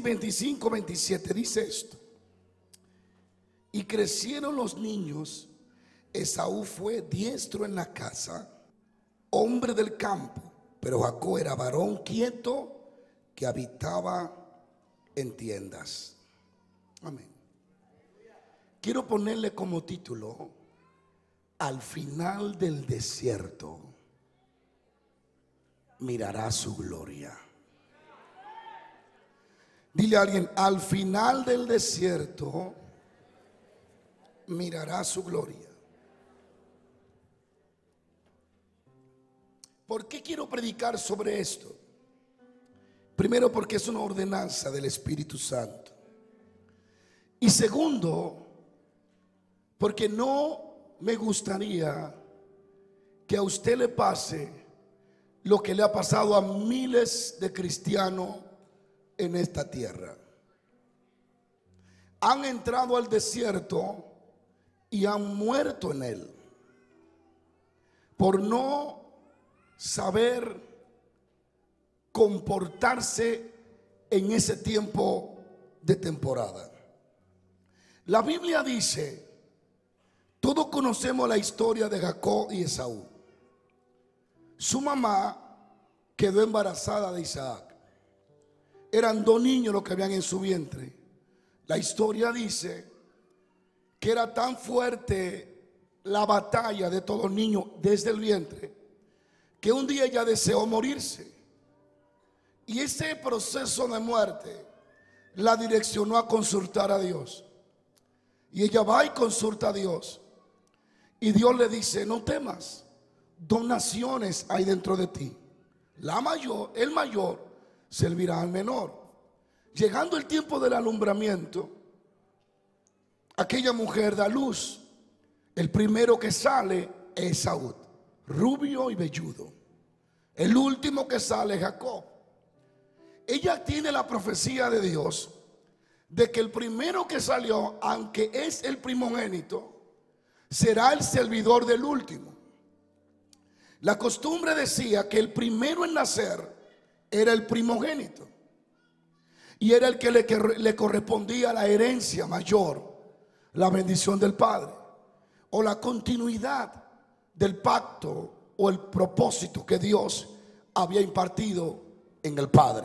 Génesis 25, 27 dice esto: y crecieron los niños, Esaú fue diestro en la casa, hombre del campo, pero Jacob era varón quieto que habitaba en tiendas. Amén. Quiero ponerle como título: al final del desierto mirará su gloria. Dile a alguien: al final del desierto mirará su gloria. ¿Por qué quiero predicar sobre esto? Primero, porque es una ordenanza del Espíritu Santo. Y segundo, porque no me gustaría que a usted le pase lo que le ha pasado a miles de cristianos en esta tierra. Han entrado al desierto y han muerto en él por no saber comportarse en ese tiempo de temporada. La Biblia dice, todos conocemos la historia de Jacob y Esaú. Su mamá quedó embarazada de Isaac. Eran dos niños los que habían en su vientre. La historia dice que era tan fuerte la batalla de todos los niños desde el vientre, que un día ella deseó morirse. Y ese proceso de muerte la direccionó a consultar a Dios. Y ella va y consulta a Dios. Y Dios le dice: no temas, dos naciones hay dentro de ti. El mayor servirá al menor. Llegando el tiempo del alumbramiento, aquella mujer da luz. El primero que sale es Esaú, rubio y velludo. El último que sale es Jacob. Ella tiene la profecía de Dios de que el primero que salió, aunque es el primogénito, será el servidor del último. La costumbre decía que el primero en nacer era el primogénito y era el que le correspondía la herencia mayor, la bendición del Padre o la continuidad del pacto o el propósito que Dios había impartido en el Padre.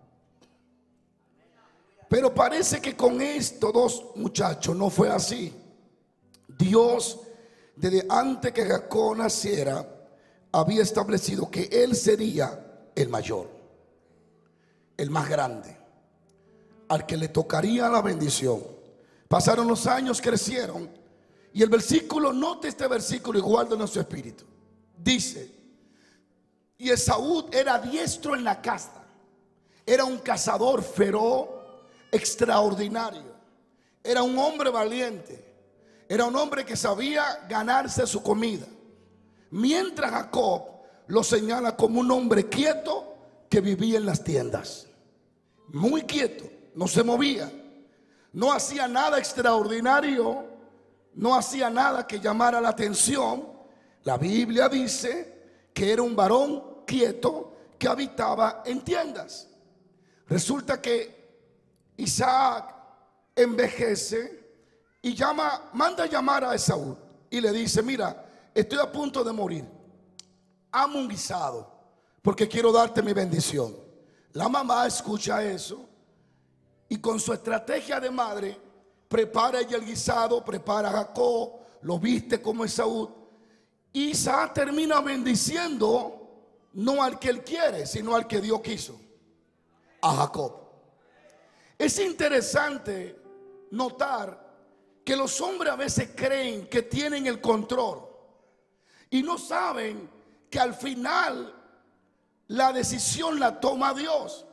Pero parece que con estos dos muchachos no fue así. Dios, desde antes que Jacob naciera, había establecido que él sería el mayor, el más grande, al que le tocaría la bendición. Pasaron los años, crecieron, y el versículo, note este versículo y guárdalo en su espíritu. Dice: y Esaú era diestro en la caza, era un cazador feroz, extraordinario, era un hombre valiente, era un hombre que sabía ganarse su comida. Mientras Jacob lo señala como un hombre quieto que vivía en las tiendas, muy quieto, no se movía, no hacía nada extraordinario, no hacía nada que llamara la atención. La Biblia dice que era un varón quieto que habitaba en tiendas. Resulta que Isaac envejece y manda a llamar a Esaú y le dice: mira, estoy a punto de morir, hazme un guisado porque quiero darte mi bendición. La mamá escucha eso y con su estrategia de madre prepara ella el guisado, prepara a Jacob, lo viste como Esaú. Y Isaac termina bendiciendo no al que él quiere, sino al que Dios quiso, a Jacob. Es interesante notar que los hombres a veces creen que tienen el control y no saben que al final la decisión la toma Dios.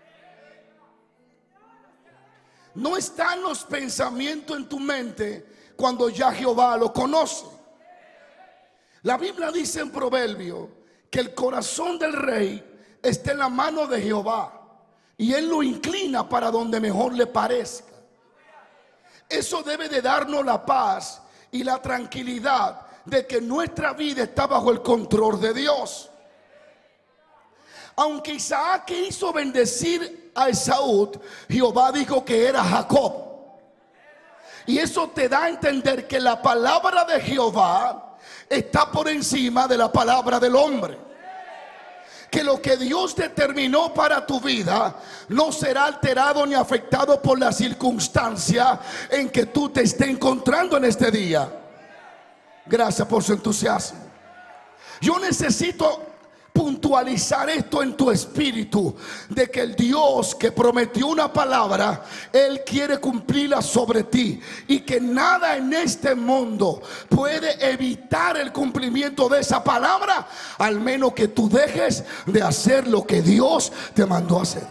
No están los pensamientos en tu mente cuando ya Jehová lo conoce. La Biblia dice en Proverbio que el corazón del rey está en la mano de Jehová y él lo inclina para donde mejor le parezca. Eso debe de darnos la paz y la tranquilidad de que nuestra vida está bajo el control de Dios. Aunque Isaac quiso bendecir a Esaú, Jehová dijo que era Jacob. Y eso te da a entender que la palabra de Jehová está por encima de la palabra del hombre. Que lo que Dios determinó para tu vida no será alterado ni afectado por la circunstancia en que tú te estés encontrando en este día. Gracias por su entusiasmo. Yo necesito puntualizar esto en tu espíritu, de que el Dios que prometió una palabra, Él quiere cumplirla sobre ti, y que nada en este mundo puede evitar el cumplimiento de esa palabra, al menos que tú dejes de hacer lo que Dios te mandó a hacer.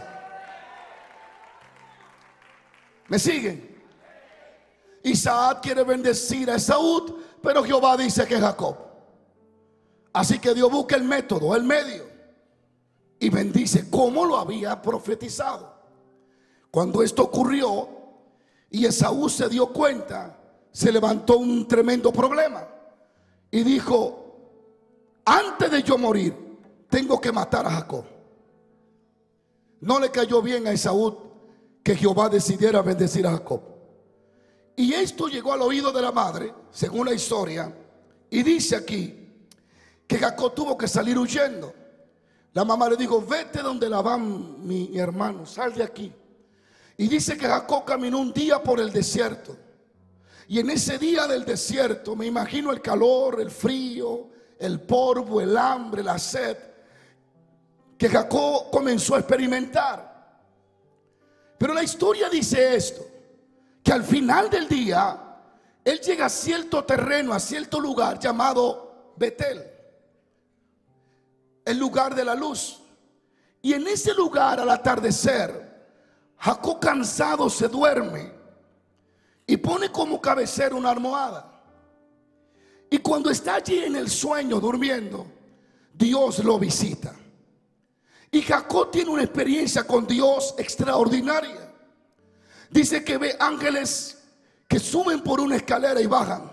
¿Me siguen? Isaac quiere bendecir a Esaú, pero Jehová dice que es Jacob. Así que Dios busca el método, el medio, y bendice como lo había profetizado. Cuando esto ocurrió y Esaú se dio cuenta, se levantó un tremendo problema y dijo: antes de yo morir, tengo que matar a Jacob. No le cayó bien a Esaú que Jehová decidiera bendecir a Jacob. Y esto llegó al oído de la madre, según la historia, y dice aquí que Jacob tuvo que salir huyendo. La mamá le dijo: vete donde Labán, mi hermano, sal de aquí. Y dice que Jacob caminó un día por el desierto. Y en ese día del desierto, me imagino el calor, el frío, el polvo, el hambre, la sed, que Jacob comenzó a experimentar. Pero la historia dice esto, que al final del día él llega a cierto terreno, a cierto lugar llamado Betel, el lugar de la luz. Y en ese lugar, al atardecer, Jacob, cansado, se duerme y pone como cabecera una almohada. Y cuando está allí en el sueño, durmiendo, Dios lo visita. Y Jacob tiene una experiencia con Dios extraordinaria. Dice que ve ángeles que suben por una escalera y bajan.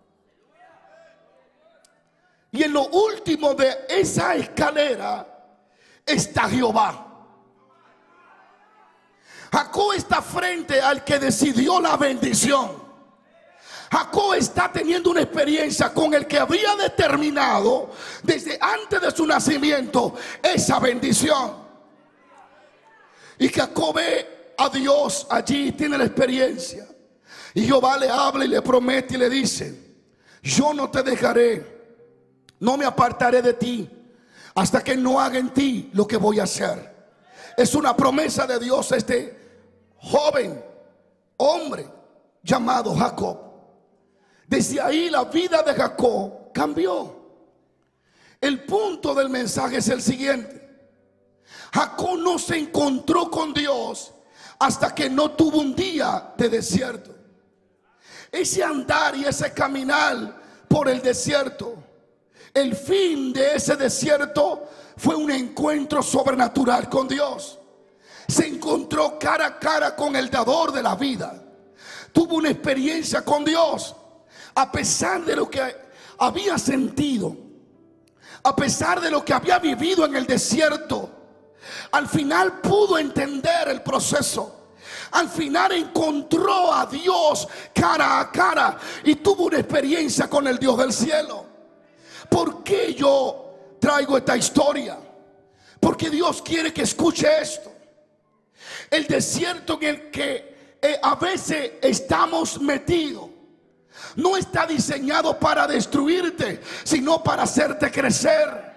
Y en lo último de esa escalera está Jehová. Jacob está frente al que decidió la bendición. Jacob está teniendo una experiencia con el que había determinado desde antes de su nacimiento esa bendición. Y Jacob ve a Dios allí, tiene la experiencia. Y Jehová le habla y le promete y le dice: yo no te dejaré, no me apartaré de ti hasta que no haga en ti lo que voy a hacer. Es una promesa de Dios a este joven hombre llamado Jacob. Desde ahí la vida de Jacob cambió. El punto del mensaje es el siguiente: Jacob no se encontró con Dios hasta que no tuvo un día de desierto. Ese andar y ese caminar por el desierto, el fin de ese desierto fue un encuentro sobrenatural con Dios. Se encontró cara a cara con el dador de la vida. Tuvo una experiencia con Dios. A pesar de lo que había sentido, a pesar de lo que había vivido en el desierto, al final pudo entender el proceso. Al final encontró a Dios cara a cara y tuvo una experiencia con el Dios del cielo. ¿Por qué yo traigo esta historia? Porque Dios quiere que escuche esto. El desierto en el que a veces estamos metidos no está diseñado para destruirte, sino para hacerte crecer.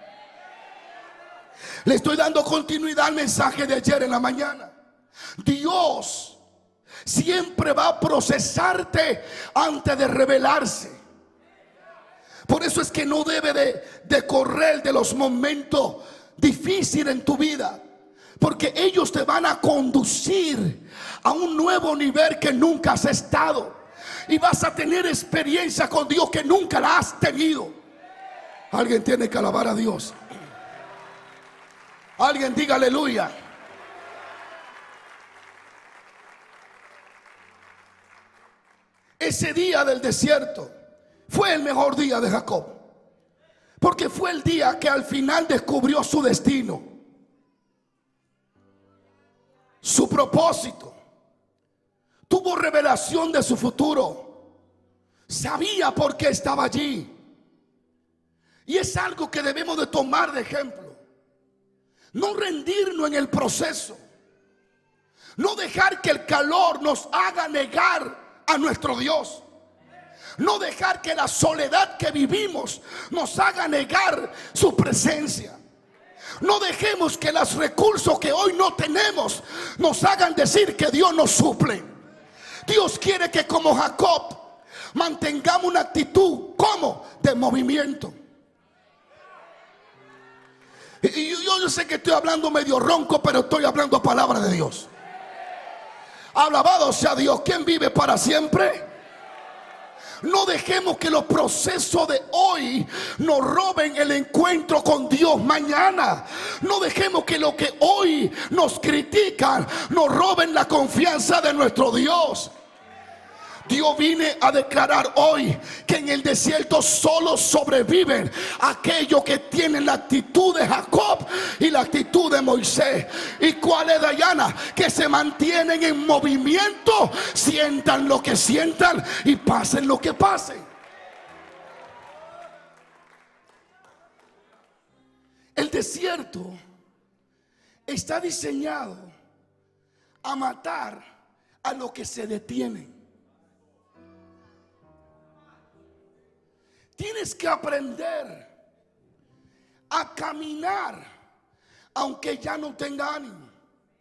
Le estoy dando continuidad al mensaje de ayer en la mañana. Dios siempre va a procesarte antes de revelarse. Por eso es que no debe de correr de los momentos difíciles en tu vida, porque ellos te van a conducir a un nuevo nivel que nunca has estado. Y vas a tener experiencia con Dios que nunca la has tenido. Alguien tiene que alabar a Dios. Alguien diga aleluya. Ese día del desierto fue el mejor día de Jacob, porque fue el día que al final descubrió su destino. propósito, tuvo revelación de su futuro, sabía por qué estaba allí. Y es algo que debemos de tomar de ejemplo. No rendirnos en el proceso, no dejar que el calor nos haga negar a nuestro Dios, no dejar que la soledad que vivimos nos haga negar su presencia. No dejemos que los recursos que hoy no tenemos nos hagan decir que Dios nos suple. Dios quiere que, como Jacob, mantengamos una actitud como de movimiento. Y yo sé que estoy hablando medio ronco, pero estoy hablando palabra de Dios. Alabado sea Dios. ¿Quién vive para siempre? No dejemos que los procesos de hoy nos roben el encuentro con Dios mañana. No dejemos que lo que hoy nos critican nos roben la confianza de nuestro Dios. Dios viene a declarar hoy que en el desierto solo sobreviven aquellos que tienen la actitud de Jacob y la actitud de Moisés. ¿Y cuál es, Dayana? Que se mantienen en movimiento, sientan lo que sientan y pasen lo que pasen. El desierto está diseñado a matar a los que se detienen. Tienes que aprender a caminar aunque ya no tenga ánimo.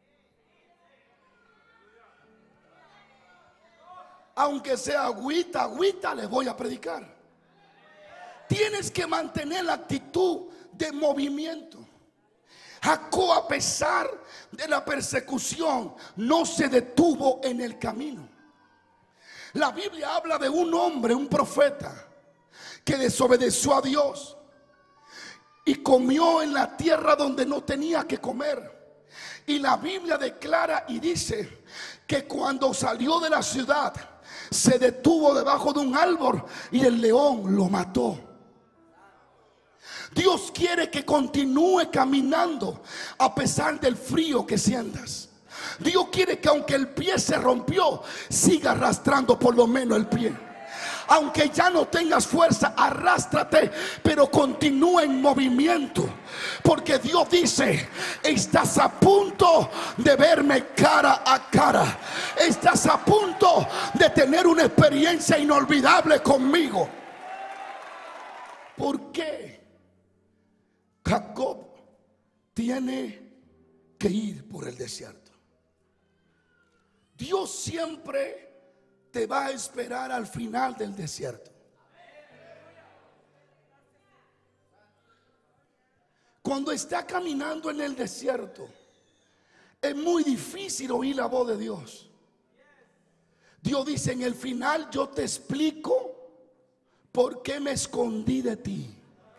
Aunque sea agüita, les voy a predicar. Tienes que mantener la actitud de movimiento. Jacob, a pesar de la persecución, no se detuvo en el camino. La Biblia habla de un hombre, un profeta, que desobedeció a Dios y comió en la tierra donde no tenía que comer. Y la Biblia declara y dice que cuando salió de la ciudad se detuvo debajo de un árbol y el león lo mató. Dios quiere que continúe caminando a pesar del frío que sientas. Dios quiere que aunque el pie se rompió, siga arrastrando por lo menos el pie. Aunque ya no tengas fuerza, arrástrate, pero continúa en movimiento. Porque Dios dice: estás a punto de verme cara a cara. Estás a punto de tener una experiencia inolvidable conmigo. ¿Por qué Jacob tiene que ir por el desierto? Dios siempre te va a esperar al final del desierto. Cuando está caminando en el desierto, es muy difícil oír la voz de Dios. Dios dice: en el final yo te explico por qué me escondí de ti.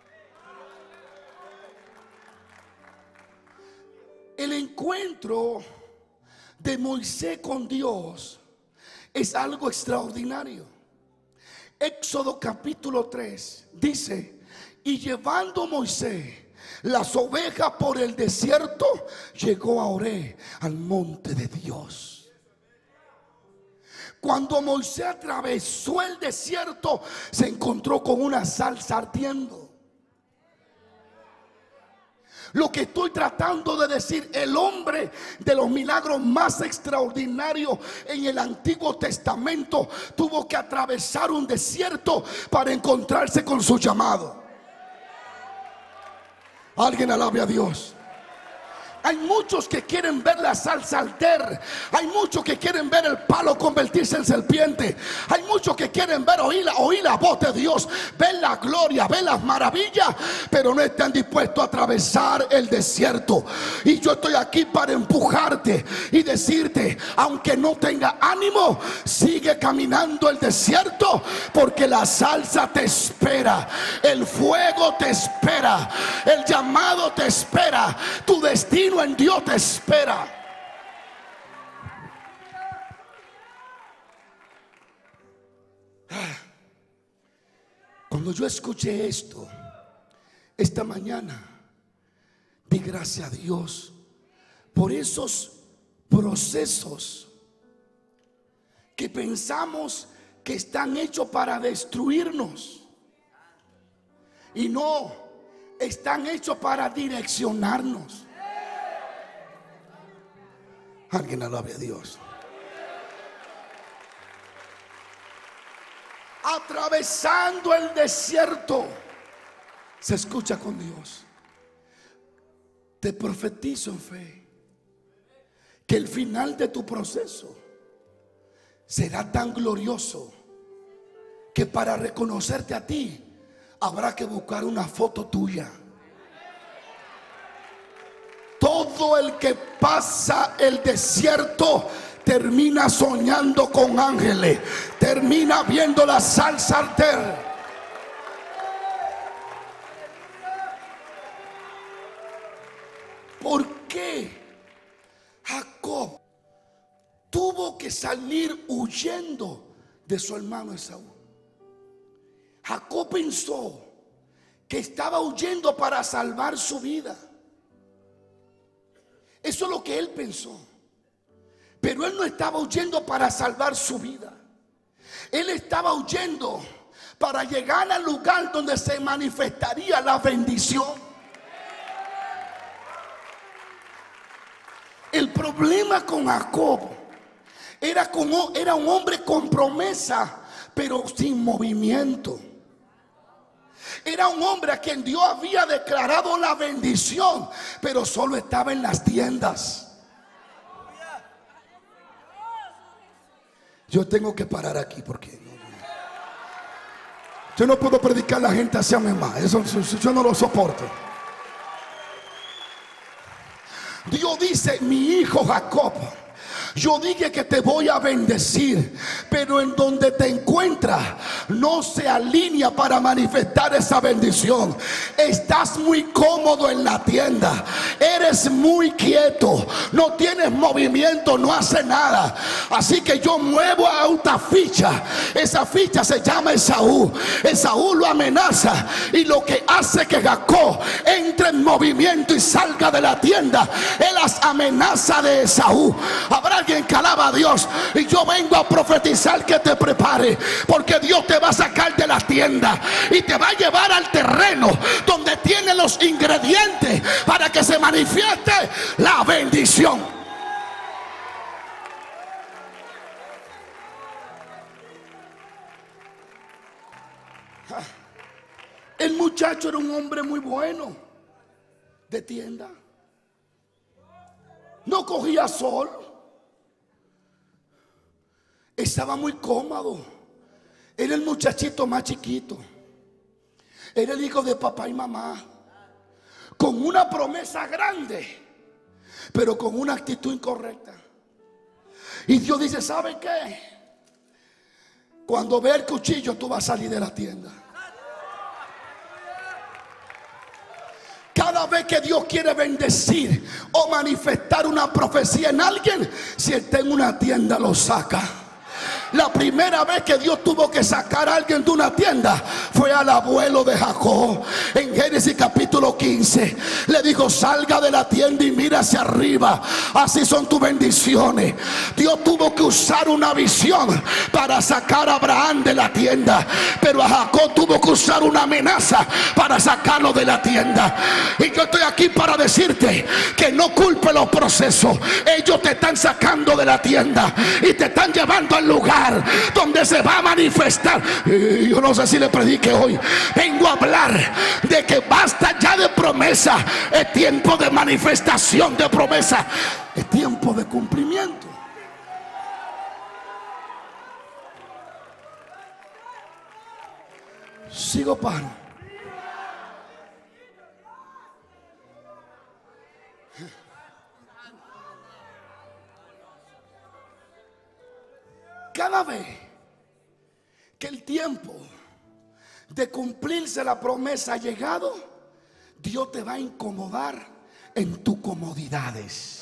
El encuentro de Moisés con Dios es algo extraordinario. Éxodo capítulo 3 dice: y llevando Moisés las ovejas por el desierto, llegó a Oré, al monte de Dios. Cuando Moisés atravesó el desierto, se encontró con una zarza ardiendo. Lo que estoy tratando de decir: el hombre de los milagros más extraordinarios en el Antiguo Testamento tuvo que atravesar un desierto para encontrarse con su llamado. Alguien alabe a Dios. Hay muchos que quieren ver la salsa arder. Hay muchos que quieren ver el palo convertirse en serpiente. Hay muchos que quieren ver, oír la voz de Dios, ver la gloria, ver las maravillas, pero no están dispuestos a atravesar el desierto. Y yo estoy aquí para empujarte y decirte: aunque no tenga ánimo, sigue caminando el desierto, porque la salsa te espera, el fuego te espera, el llamado te espera, tu destino en Dios te espera. Cuando yo escuché esto esta mañana, di gracias a Dios por esos procesos que pensamos que están hechos para destruirnos, y no, están hechos para direccionarnos. Alguien alabe a Dios. Atravesando el desierto, se escucha con Dios. Te profetizo en fe que el final de tu proceso será tan glorioso que para reconocerte a ti habrá que buscar una foto tuya. Todo el que pasa el desierto termina soñando con ángeles, termina viendo la salsa arter. ¿Por qué Jacob tuvo que salir huyendo de su hermano Esaú? Jacob pensó que estaba huyendo para salvar su vida. Eso es lo que él pensó. Pero él no estaba huyendo para salvar su vida. Él estaba huyendo para llegar al lugar donde se manifestaría la bendición. El problema con Jacob era un hombre con promesa, pero sin movimiento. Era un hombre a quien Dios había declarado la bendición, pero solo estaba en las tiendas. Yo tengo que parar aquí porque yo no puedo predicar a la gente hacia mí más. Eso yo no lo soporto. Dios dice: mi hijo Jacob, yo dije que te voy a bendecir, pero en donde te encuentras no se alinea para manifestar esa bendición. Estás muy cómodo en la tienda, eres muy quieto, no tienes movimiento, no haces nada. Así que yo muevo a otra ficha. Esa ficha se llama Esaú. Esaú lo amenaza, y lo que hace que Jacob entre en movimiento y salga de la tienda es las amenazas de Esaú. Habrá alguien que alaba a Dios, y yo vengo a profetizar que te prepare, porque Dios te va a sacar de la tienda y te va a llevar al terreno donde tiene los ingredientes para que se manifieste la bendición. El muchacho era un hombre muy bueno de tienda, no cogía sol, estaba muy cómodo. Era el muchachito más chiquito, era el hijo de papá y mamá, con una promesa grande, pero con una actitud incorrecta. Y Dios dice: ¿sabe qué? Cuando ve el cuchillo, tú vas a salir de la tienda. Cada vez que Dios quiere bendecir o manifestar una profecía en alguien, si está en una tienda, lo saca. La primera vez que Dios tuvo que sacar a alguien de una tienda fue al abuelo de Jacob. En Génesis capítulo 15 le dijo: salga de la tienda y mira hacia arriba, así son tus bendiciones. Dios tuvo que usar una visión para sacar a Abraham de la tienda, pero a Jacob tuvo que usar una amenaza para sacarlo de la tienda. Y yo estoy aquí para decirte que no culpe los procesos. Ellos te están sacando de la tienda y te están llevando al lugar donde se va a manifestar. Yo no sé si le predique hoy. Vengo a hablar de que basta ya de promesa. Es tiempo de manifestación de promesa. Es tiempo de cumplimiento. Sigo paro. Cada vez que el tiempo de cumplirse la promesa ha llegado, Dios te va a incomodar en tus comodidades.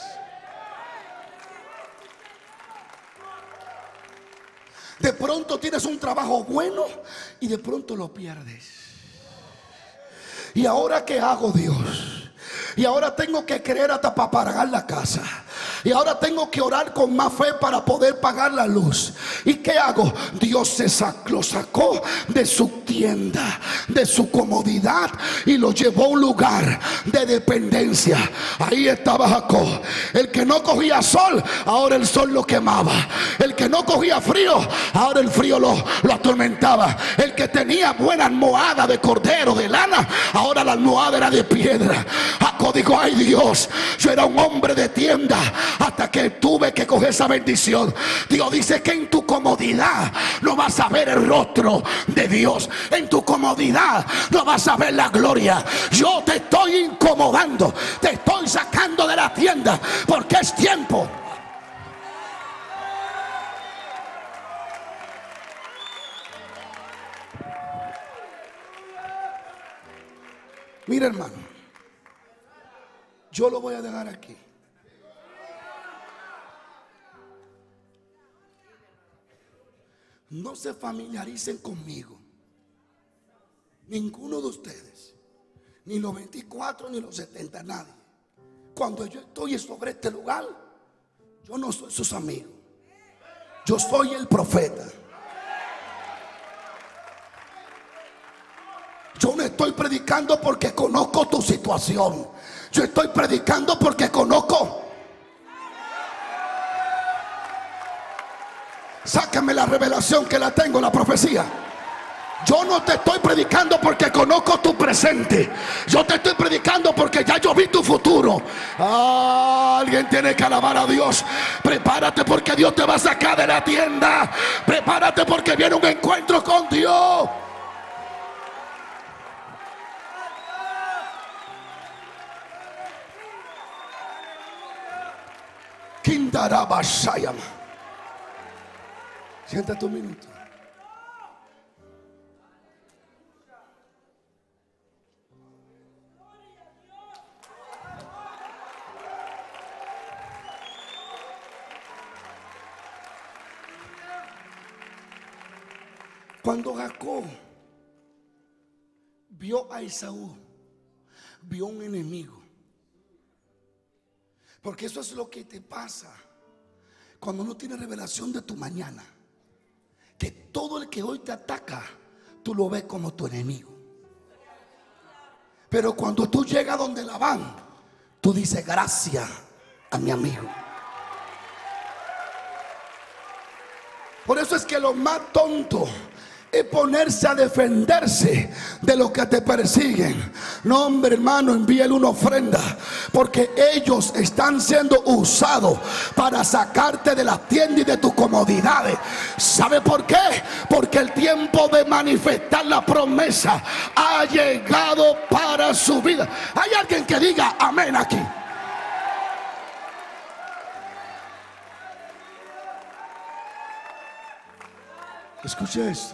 De pronto tienes un trabajo bueno y de pronto lo pierdes. ¿Y ahora qué hago, Dios? Y ahora tengo que creer hasta para pagar la casa. y ahora tengo que orar con más fe para poder pagar la luz. ¿Y qué hago? Dios lo sacó de su tienda, de su comodidad, y lo llevó a un lugar de dependencia. Ahí estaba Jacob, el que no cogía sol, ahora el sol lo quemaba. El que no cogía frío, ahora el frío lo atormentaba. El que tenía buena almohada de cordero, de lana, ahora la almohada era de piedra. Jacob dijo: ay Dios, yo era un hombre de tienda hasta que tuve que coger esa bendición. Dios dice que en tu comodidad no vas a ver el rostro de Dios. En tu comodidad no vas a ver la gloria. Yo te estoy incomodando, te estoy sacando de la tienda, porque es tiempo. Mira, hermano, yo lo voy a dejar aquí. No se familiaricen conmigo, ninguno de ustedes, ni los 24 ni los 70, nadie. Cuando yo estoy sobre este lugar, yo no soy sus amigos, yo soy el profeta. Yo no estoy predicando porque conozco tu situación, yo estoy predicando porque conozco. Sácame la revelación, que la tengo, la profecía. Yo no te estoy predicando porque conozco tu presente, yo te estoy predicando porque ya yo vi tu futuro. Alguien tiene que alabar a Dios. Prepárate, porque Dios te va a sacar de la tienda. Prepárate, porque viene un encuentro con Dios. Kindarabashayama. Siéntate un minuto. Cuando Jacob vio a Esaú, vio un enemigo. Porque eso es lo que te pasa cuando no tienes revelación de tu mañana. Que todo el que hoy te ataca, tú lo ves como tu enemigo. Pero cuando tú llegas donde Labán, tú dices: gracias a mi amigo. Por eso es que lo más tonto es ponerse a defenderse de los que te persiguen. No, hombre, hermano, envíale una ofrenda, porque ellos están siendo usados para sacarte de la tienda y de tus comodidades. ¿Sabe por qué? Porque el tiempo de manifestar la promesa ha llegado para su vida. Hay alguien que diga amén aquí. Escuche esto.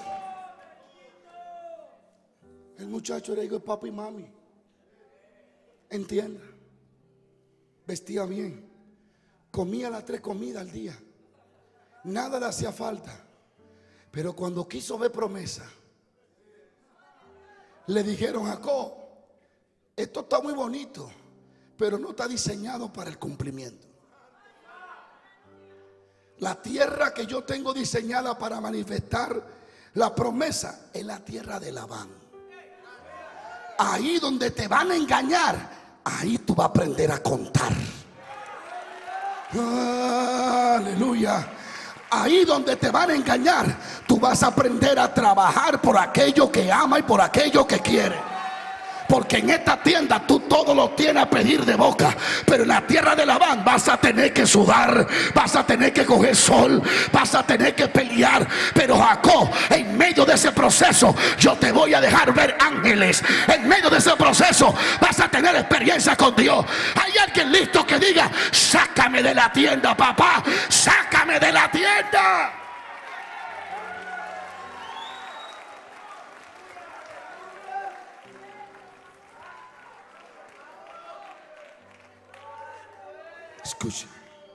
El muchacho era hijo de papi y mami. Entienda. Vestía bien. Comía las 3 comidas al día. Nada le hacía falta. Pero cuando quiso ver promesa, le dijeron: Jacob, esto está muy bonito, pero no está diseñado para el cumplimiento. La tierra que yo tengo diseñada para manifestar la promesa es la tierra de Labán. Ahí donde te van a engañar, ahí tú vas a aprender a contar. Aleluya. Ahí donde te van a engañar, tú vas a aprender a trabajar por aquello que ama y por aquello que quiere. Porque en esta tienda tú todo lo tienes a pedir de boca, pero en la tierra de Labán vas a tener que sudar, vas a tener que coger sol, vas a tener que pelear. Pero Jacob, en medio de ese proceso, yo te voy a dejar ver ángeles. En medio de ese proceso vas a tener experiencia con Dios. Hay alguien listo que diga: sácame de la tienda, papá, sácame de la tienda. Escuche.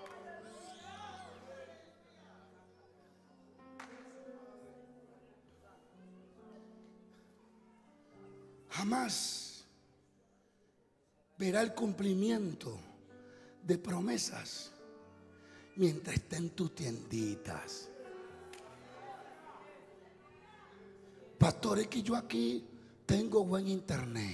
Jamás verá el cumplimiento de promesas mientras esté en tus tienditas. Pastor, es que yo aquí tengo buen internet,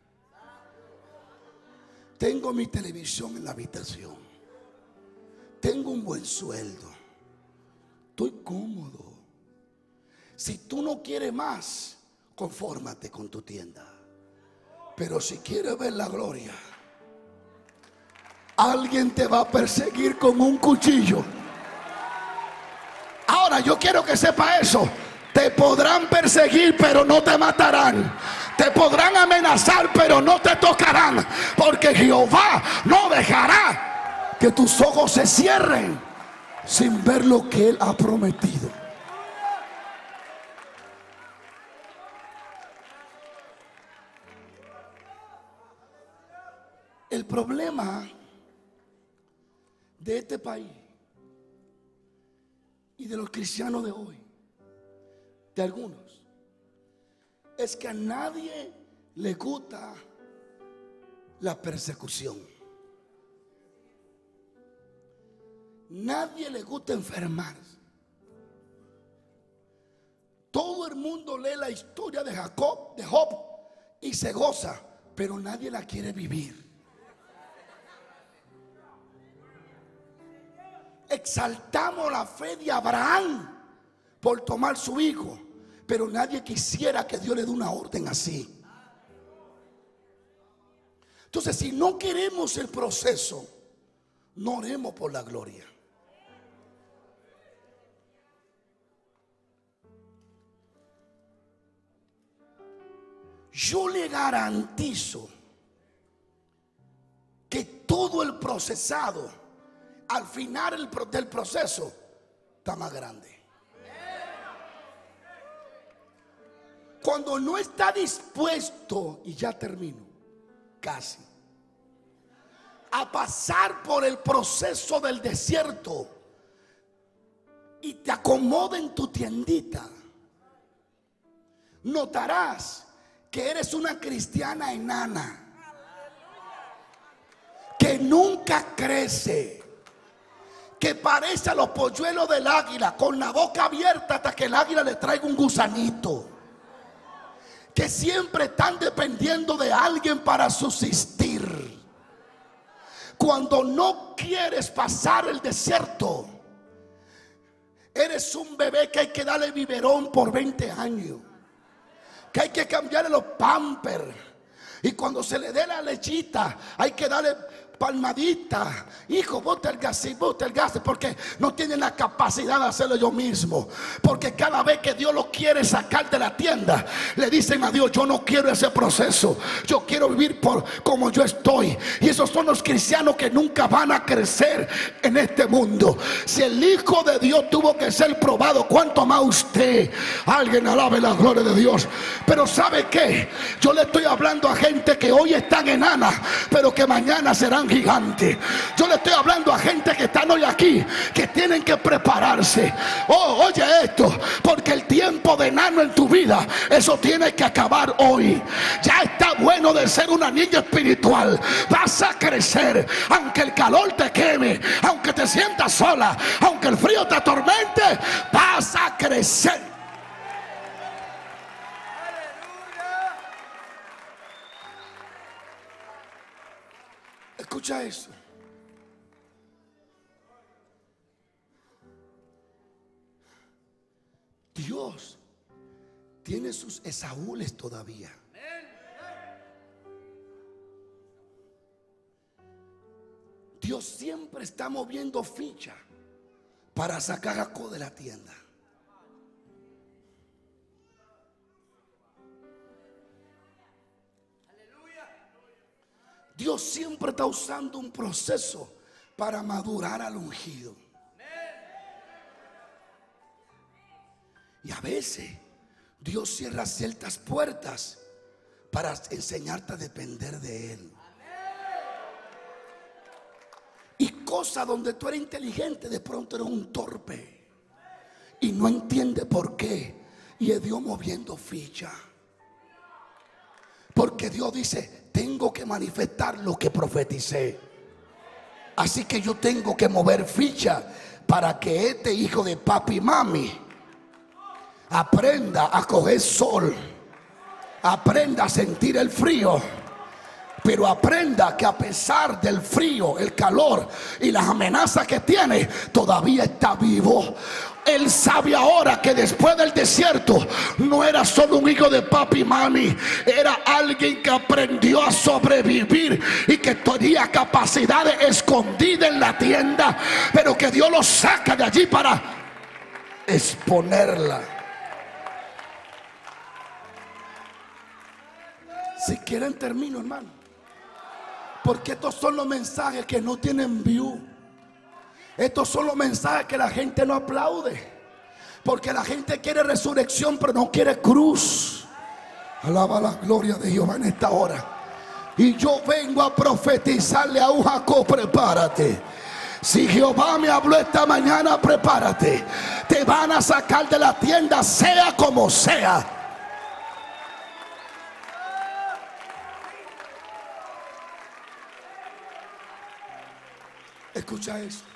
tengo mi televisión en la habitación, tengo un buen sueldo, estoy cómodo. Si tú no quieres más, confórmate con tu tienda. Pero si quieres ver la gloria, alguien te va a perseguir con un cuchillo. Ahora yo quiero que sepa eso. Te podrán perseguir, pero no te matarán. Te podrán amenazar, pero no te tocarán. Porque Jehová no dejará que tus ojos se cierren sin ver lo que Él ha prometido. El problema de este país y de los cristianos de hoy, de algunos, es que a nadie le gusta la persecución. Nadie le gusta enfermarse. Todo el mundo lee la historia de Jacob, de Job, y se goza, pero nadie la quiere vivir. Exaltamos la fe de Abraham por tomar su hijo, pero nadie quisiera que Dios le dé una orden así. Entonces, si no queremos el proceso, no oremos por la gloria. Yo le garantizo que todo el procesado, al final del proceso, está más grande. Cuando no está dispuesto, y ya termino, casi, a pasar por el proceso del desierto y te acomoda en tu tiendita, notarás que eres una cristiana enana, que nunca crece, que parece a los polluelos del águila, con la boca abierta hasta que el águila le traiga un gusanito, que siempre están dependiendo de alguien para subsistir. Cuando no quieres pasar el desierto, eres un bebé que hay que darle biberón por 20 años, que hay que cambiarle los pampers, y cuando se le dé la lechita hay que darle palmadita. Hijo, bote el gas, porque no tienen la capacidad de hacerlo yo mismo. Porque cada vez que Dios lo quiere sacar de la tienda, le dicen a Dios: yo no quiero ese proceso, yo quiero vivir por como yo estoy. Y esos son los cristianos que nunca van a crecer en este mundo. Si el Hijo de Dios tuvo que ser probado, ¿cuánto más usted? Alguien alabe la gloria de Dios. Pero ¿sabe qué? Yo le estoy hablando a gente que hoy están enanas, pero que mañana serán gigantes. Yo le estoy hablando a gente que están hoy aquí, que tienen que prepararse. Oh, oye esto, porque el tiempo de enano en tu vida, eso tiene que acabar hoy. Ya está bueno de ser una niña espiritual. Vas a crecer, aunque el calor te queme, aunque te sientas sola, aunque el frío te atormente, vas a crecer. Escucha eso. Dios tiene sus Esaúles todavía. Dios siempre está moviendo ficha para sacar a Jacob de la tienda. Dios siempre está usando un proceso para madurar al ungido. Y a veces Dios cierra ciertas puertas para enseñarte a depender de Él. Y cosas donde tú eres inteligente, de pronto eres un torpe y no entiendes por qué. Y es Dios moviendo ficha. Porque Dios dice: tengo que manifestar lo que profeticé. Así que yo tengo que mover ficha para que este hijo de papi y mami aprenda a coger sol, aprenda a sentir el frío, pero aprenda que a pesar del frío, el calor y las amenazas que tiene, todavía está vivo. Él sabe ahora que después del desierto no era solo un hijo de papi y mami, era alguien que aprendió a sobrevivir y que tenía capacidades escondidas en la tienda, pero que Dios lo saca de allí para exponerla. Si quieren termino, hermano, porque estos son los mensajes que no tienen view. Estos son los mensajes que la gente no aplaude, porque la gente quiere resurrección pero no quiere cruz. Alaba la gloria de Jehová en esta hora. Y yo vengo a profetizarle a un Jacob: prepárate. Si Jehová me habló esta mañana, prepárate. Te van a sacar de la tienda sea como sea. Escucha eso.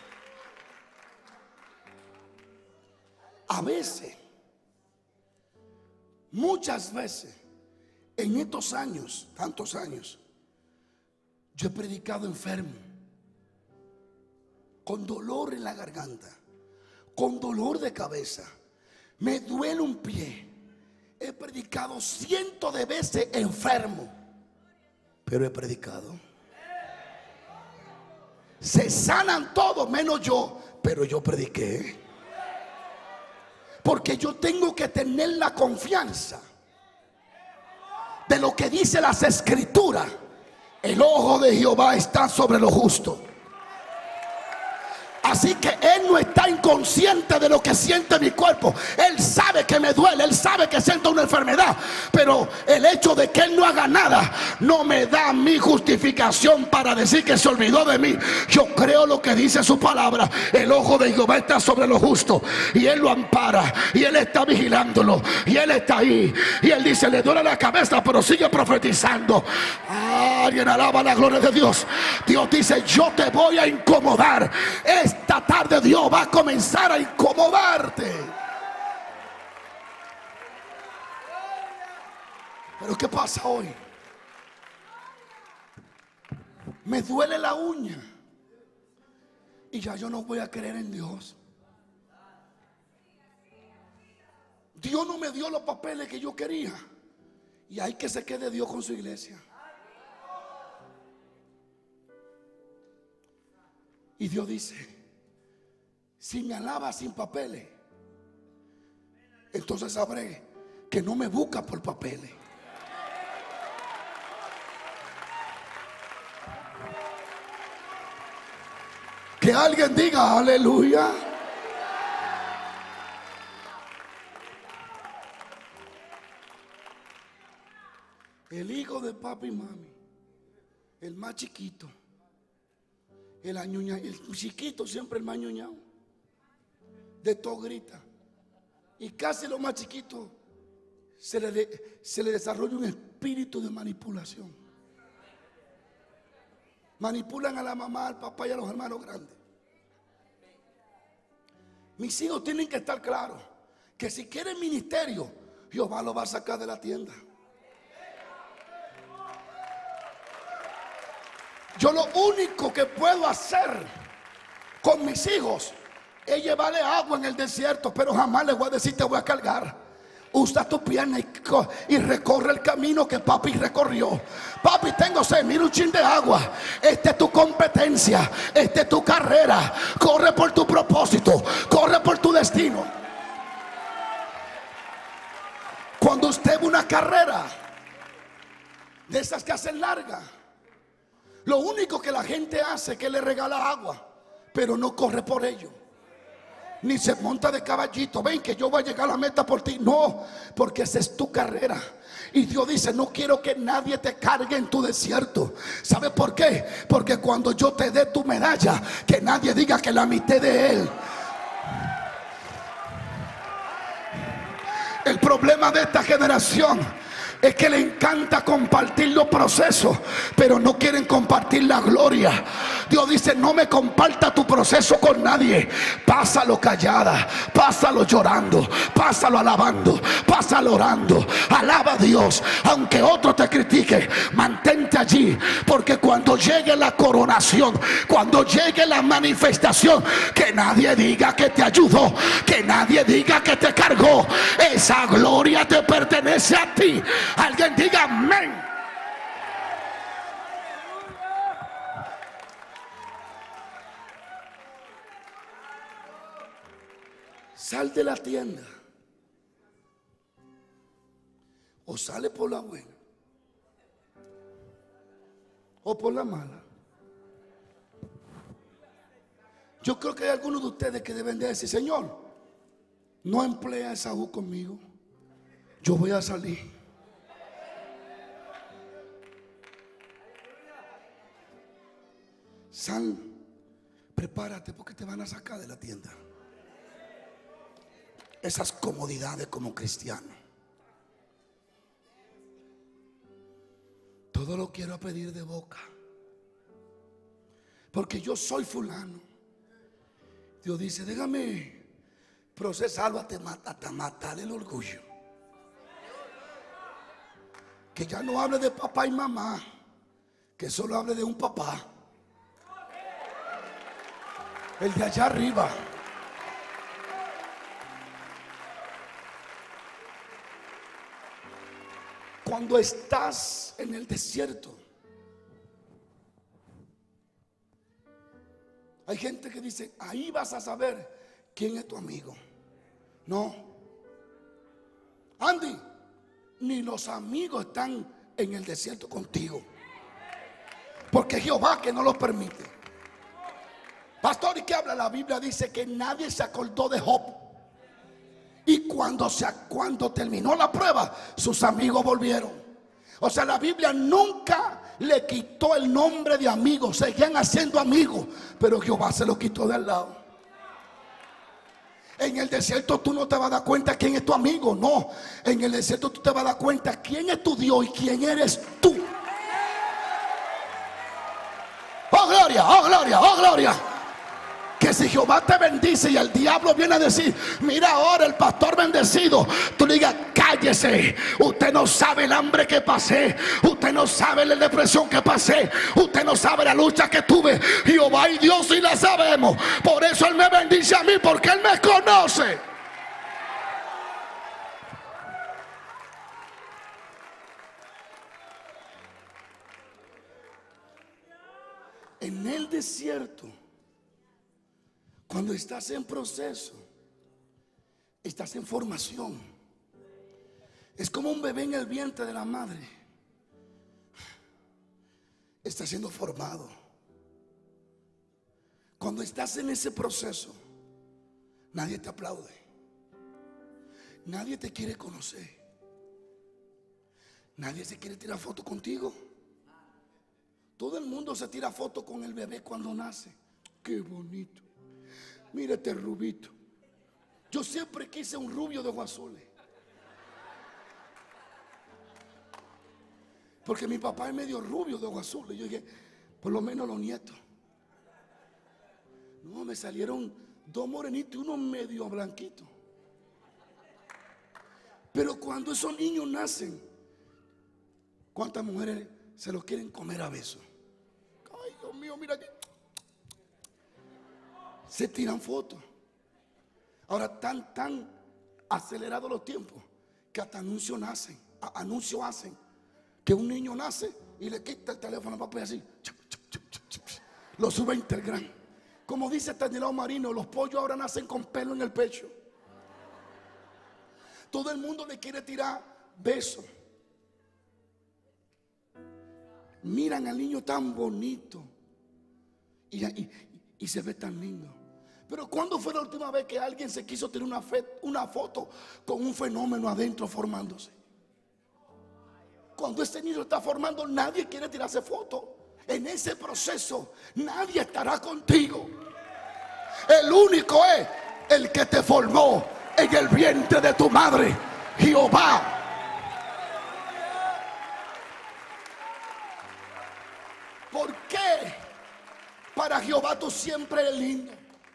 A veces, muchas veces, en estos años, tantos años, yo he predicado enfermo, con dolor en la garganta, con dolor de cabeza, me duele un pie. He predicado cientos de veces enfermo, pero he predicado. Se sanan todos menos yo, pero yo prediqué. Porque yo tengo que tener la confianza de lo que dice las escrituras. El ojo de Jehová está sobre lo justo. Así que Él no está inconsciente de lo que siente mi cuerpo. Él sabe que me duele, Él sabe que siento una enfermedad, pero el hecho de que Él no haga nada no me da mi justificación para decir que se olvidó de mí. Yo creo lo que dice su palabra. El ojo de Jehová está sobre lo justo y Él lo ampara, y Él está vigilándolo, y Él está ahí. Y Él dice: le duele la cabeza, pero sigue profetizando. Alguien alaba la gloria de Dios. Dios dice: yo te voy a incomodar. Esta tarde Dios va a comenzar a incomodarte. Pero ¿qué pasa hoy? Me duele la uña y ya yo no voy a creer en Dios. Dios no me dio los papeles que yo quería, y hay que se quede Dios con su iglesia. Y Dios dice: si me alaba sin papeles, entonces sabré que no me busca por papeles. Que alguien diga aleluya. El hijo de papi y mami, el más chiquito, el chiquito siempre el más ñoñado, de todo grita, y casi lo más chiquito se le desarrolla un espíritu de manipulación. Manipulan a la mamá, al papá y a los hermanos grandes. Mis hijos tienen que estar claros que si quieren ministerio, Jehová lo va a sacar de la tienda. Yo lo único que puedo hacer con mis hijos es llevarle agua en el desierto, pero jamás les voy a decir: te voy a cargar. Usa tu pierna y recorre el camino que papi recorrió. Papi, tengo sed, mira un chin de agua. Esta es tu competencia, esta es tu carrera. Corre por tu propósito, corre por tu destino. Cuando usted ve una carrera de esas que hacen larga, lo único que la gente hace es que le regala agua, pero no corre por ello, ni se monta de caballito. Ven que yo voy a llegar a la meta por ti. No, porque esa es tu carrera. Y Dios dice: no quiero que nadie te cargue en tu desierto. ¿Sabe por qué? Porque cuando yo te dé tu medalla, que nadie diga que la mitad de Él. El problema de esta generación Es que le encanta compartir los procesos, pero no quieren compartir la gloria. Dios dice: no me comparta tu proceso con nadie. Pásalo callada, pásalo llorando, pásalo alabando, pásalo orando. Alaba a Dios, aunque otro te critique, mantente allí, porque cuando llegue la coronación, cuando llegue la manifestación, que nadie diga que te ayudó, que nadie diga que te cargó. Esa gloria te pertenece a ti. Alguien diga amén. Sal de la tienda, o sale por la buena o por la mala. Yo creo que hay algunos de ustedes que deben de decir: Señor, no emplea a Esaú conmigo, yo voy a salir. Sal, prepárate, porque te van a sacar de la tienda. Esas comodidades como cristiano. Todo lo quiero a pedir de boca, porque yo soy fulano. Dios dice: déjame procesarlo hasta matar el orgullo. Que ya no hable de papá y mamá, que solo hable de un papá, el de allá arriba. Cuando estás en el desierto, hay gente que dice: ahí vas a saber quién es tu amigo. No, Andy, ni los amigos están en el desierto contigo, porque Jehová que no los permite. Pastor, ¿y qué habla? La Biblia dice que nadie se acordó de Job. Y cuando terminó la prueba, sus amigos volvieron. O sea, la Biblia nunca le quitó el nombre de amigo. Seguían haciendo amigos, pero Jehová se lo quitó de al lado. En el desierto tú no te vas a dar cuenta quién es tu amigo. No, en el desierto tú te vas a dar cuenta quién es tu Dios y quién eres tú. Oh gloria, oh gloria, oh gloria. Que si Jehová te bendice y el diablo viene a decir: mira ahora el pastor bendecido, tú le digas: cállese, usted no sabe el hambre que pasé, usted no sabe la depresión que pasé, usted no sabe la lucha que tuve. Jehová y Dios sí la sabemos. Por eso Él me bendice a mí, porque Él me conoce. En el desierto, cuando estás en proceso, estás en formación. Es como un bebé en el vientre de la madre. Está siendo formado. Cuando estás en ese proceso, nadie te aplaude, nadie te quiere conocer, nadie se quiere tirar foto contigo. Todo el mundo se tira foto con el bebé cuando nace. Qué bonito. Mira este rubito. Yo siempre quise un rubio de ojos azules, porque mi papá es medio rubio de ojos azules. Yo dije: por lo menos los nietos. No, me salieron dos morenitos y uno medio blanquito. Pero cuando esos niños nacen, ¿cuántas mujeres se los quieren comer a besos? Ay, Dios mío, mira aquí. Se tiran fotos. Ahora están tan acelerados los tiempos que hasta anuncios hacen. Que un niño nace y le quita el teléfono al papá y así lo sube a Instagram. Como dice Estanislao Marino, los pollos ahora nacen con pelo en el pecho. Todo el mundo le quiere tirar besos. Miran al niño tan bonito y se ve tan lindo. Pero ¿cuándo fue la última vez que alguien se quiso tener una foto con un fenómeno adentro formándose? Cuando este niño está formando, nadie quiere tirarse foto. En ese proceso nadie estará contigo. El único es el que te formó en el vientre de tu madre, Jehová. ahora tú siempre eres lindo.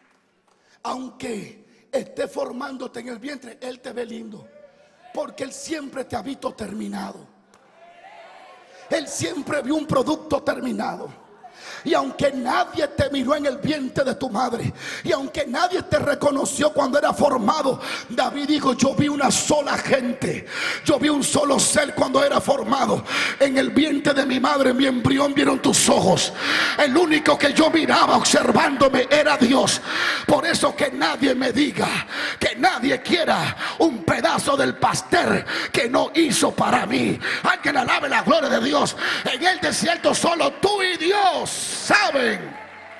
Aunque esté formándote en el vientre, Él te ve lindo, porque Él siempre te ha visto terminado. Él siempre vio un producto terminado. Y aunque nadie te miró en el vientre de tu madre, y aunque nadie te reconoció cuando era formado, David dijo: yo vi una sola gente, yo vi un solo ser cuando era formado. En el vientre de mi madre, en mi embrión, vieron tus ojos. El único que yo miraba observándome era Dios. Por eso que nadie me diga, que nadie quiera un pedazo del pastel que no hizo para mí. Alguien alabe la gloria de Dios. En el desierto solo tú y Dios saben.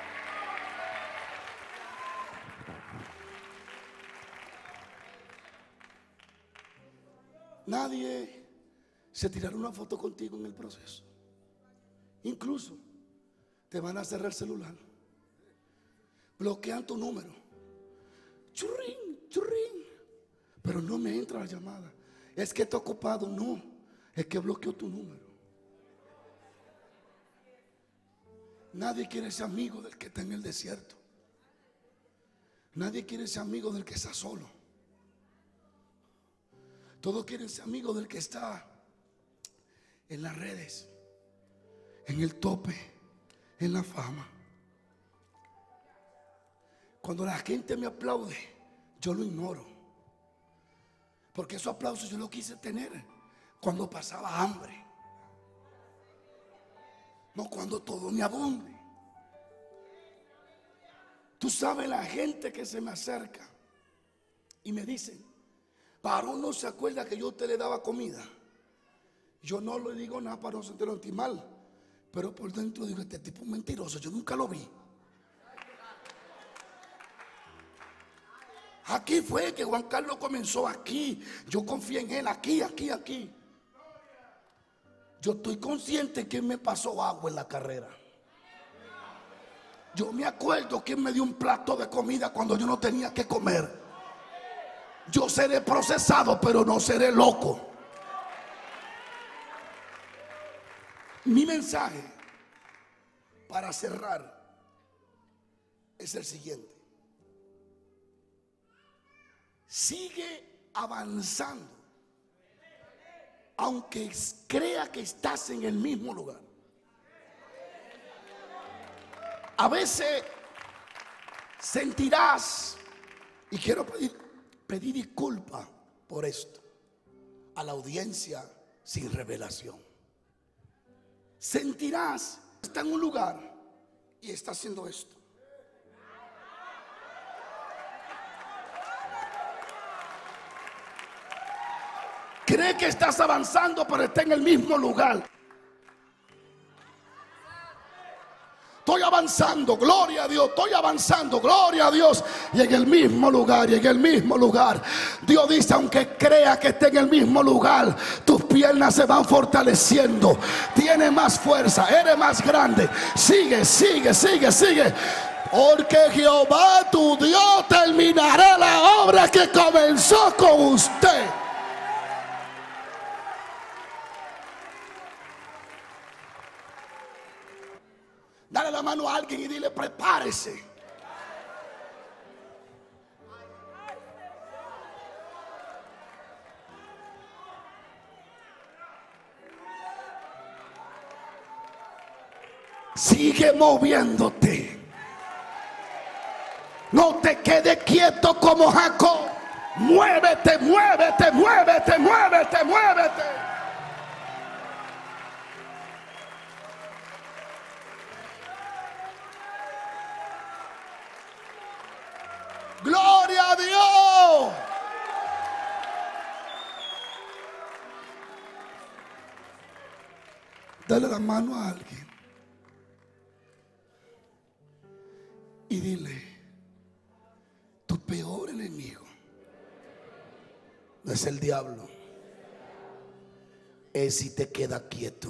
Nadie se tirará una foto contigo en el proceso. Incluso te van a cerrar el celular, bloquean tu número, churrín, churrín, pero no me entra la llamada. Es que está ocupado. No, es que bloqueó tu número. Nadie quiere ser amigo del que está en el desierto. Nadie quiere ser amigo del que está solo. Todos quieren ser amigos del que está en las redes, en el tope, en la fama. Cuando la gente me aplaude, yo lo ignoro, porque esos aplausos yo los quise tener cuando pasaba hambre, no cuando todo me abunde. Tú sabes la gente que se me acerca y me dicen: ¿Varón no se acuerda que yo a usted le daba comida? Yo no le digo nada para no sentirlo mal, pero por dentro digo: este tipo es mentiroso, yo nunca lo vi. Aquí fue que Juan Carlos comenzó, aquí. Yo confié en él, aquí. Yo estoy consciente que él me pasó agua en la carrera. Yo me acuerdo que él me dio un plato de comida cuando yo no tenía que comer. Yo seré procesado, pero no seré loco. Mi mensaje para cerrar es el siguiente: sigue avanzando, aunque crea que estás en el mismo lugar. A veces sentirás, y quiero pedir disculpas por esto a la audiencia sin revelación. Sentirás que está en un lugar y está haciendo esto. Cree que estás avanzando, pero está en el mismo lugar. Estoy avanzando, gloria a Dios, estoy avanzando, gloria a Dios. Y en el mismo lugar, Dios dice: aunque crea que esté en el mismo lugar, tus piernas se van fortaleciendo. Tienes más fuerza, eres más grande. Sigue. Porque Jehová tu Dios terminará la obra que comenzó con usted. Dale la mano a alguien y dile: prepárese. Sigue moviéndote. No te quedes quieto como Jacob. Muévete. Gloria a Dios. Dale la mano a alguien y dile: tu peor enemigo no es el diablo, es si te quedas quieto.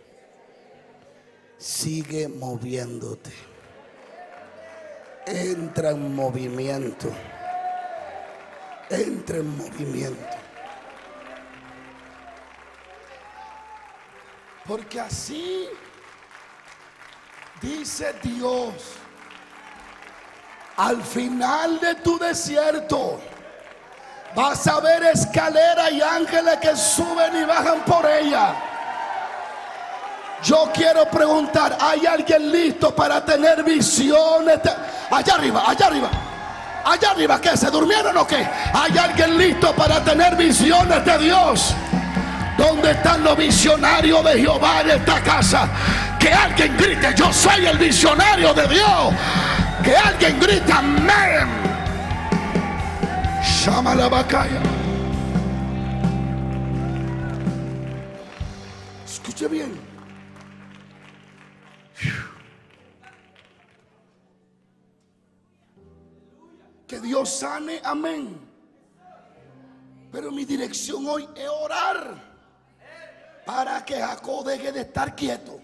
Sigue moviéndote. Entra en movimiento. Porque así dice Dios: Al final de tu desierto vas a ver escaleras y ángeles que suben y bajan por ella. Yo quiero preguntar, ¿hay alguien listo para tener visiones? Allá arriba, allá arriba. Allá arriba, ¿qué? ¿Se durmieron o qué? ¿Hay alguien listo para tener visiones de Dios? ¿Dónde están los visionarios de Jehová en esta casa? Que alguien grite, yo soy el visionario de Dios. Que alguien grite, amén. Llama la bacaya. Escuche bien. Que Dios sane, amén. Pero mi dirección hoy es orar para que Jacob deje de estar quieto.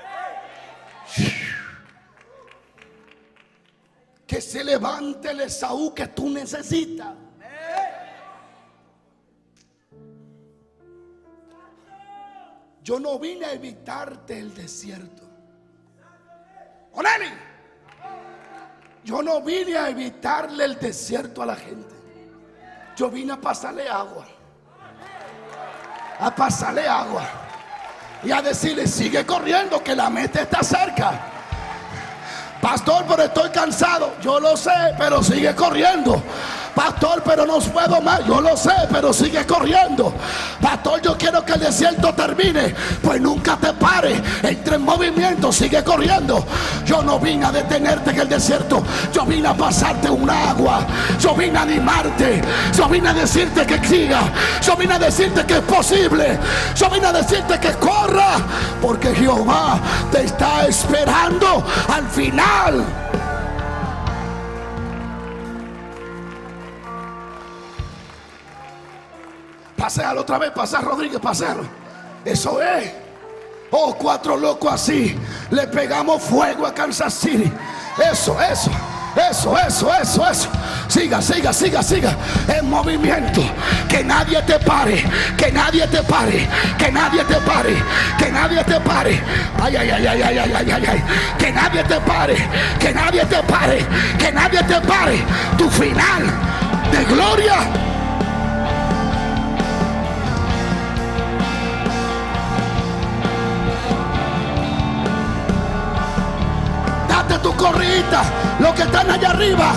Que se levante el Esaú que tú necesitas. Yo no vine a evitarte el desierto. ¡Onani! Yo no vine a evitarle el desierto a la gente. Yo vine a pasarle agua. A pasarle agua. Y a decirle, sigue corriendo que la meta está cerca. Pastor, pero estoy cansado. Yo lo sé, pero sigue corriendo. Pastor, pero no puedo más. Yo lo sé, pero sigue corriendo. Pastor, yo quiero que el desierto termine. Pues nunca te pares. Entra en movimiento, sigue corriendo. Yo no vine a detenerte en el desierto. Yo vine a pasarte un agua. Yo vine a animarte. Yo vine a decirte que siga. Yo vine a decirte que es posible. Yo vine a decirte que corra. Porque Jehová te está esperando al final. Paséalo otra vez, pasá Rodríguez, paséalo. Eso es. Oh, 4 locos así. Le pegamos fuego a Kansas City. Eso. Siga. En movimiento. Que nadie te pare. Que nadie te pare. Que nadie te pare. Que nadie te pare. Ay. Que nadie te pare. Que nadie te pare. Que nadie te pare. Tu final de gloria. Tu corrida, los que están allá arriba.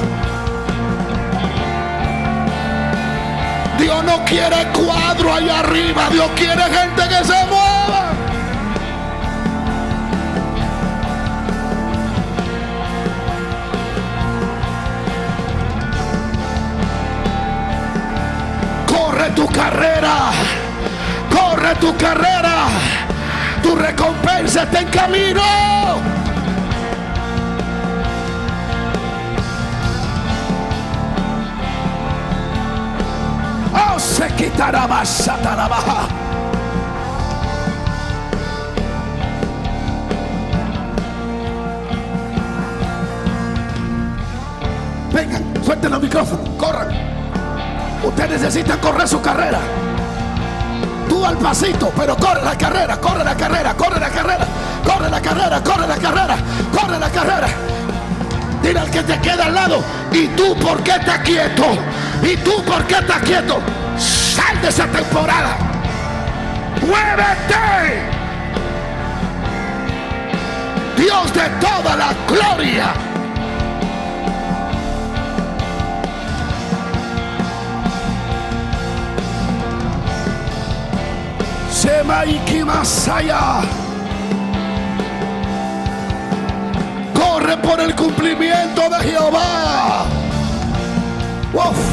Dios no quiere cuadro allá arriba. Dios quiere gente que se mueva. Corre tu carrera. Corre tu carrera. Tu recompensa está en camino. Se quitará más baja. Vengan, suelten los micrófonos, corran. Ustedes necesitan correr su carrera. Tú al pasito, pero corre la carrera, corre la carrera, corre la carrera, corre la carrera, corre la carrera, corre la carrera. Dile al que te queda al lado, ¿y tú por qué estás quieto? ¿Y tú por qué estás quieto? Sal de esa temporada. ¡Muévete! Dios de toda la gloria. Semaiki Masaya. Corre por el cumplimiento de Jehová. Uf.